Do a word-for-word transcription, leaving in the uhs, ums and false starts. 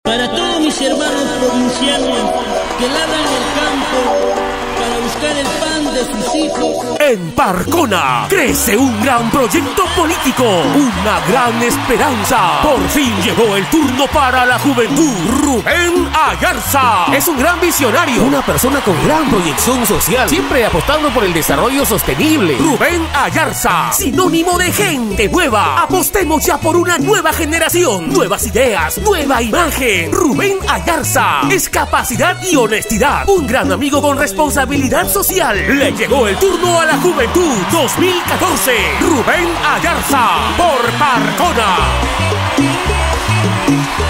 Para todos mis hermanos provincianos que labran el campo para buscar el pan de sus hijos. En Parcona crece un gran proyecto político, una gran esperanza. Por fin llegó el turno para la juventud. Rubén Ayarza es un gran visionario, una persona con gran proyección social, siempre apostando por el desarrollo sostenible. Rubén Ayarza, sinónimo de gente nueva. Apostemos ya por una nueva generación, nuevas ideas, nueva imagen. Rubén Ayarza es capacidad y honestidad, un gran amigo con responsabilidad social. Le llegó el turno a la juventud dos mil catorce. Rubén Ayarza por Parcona.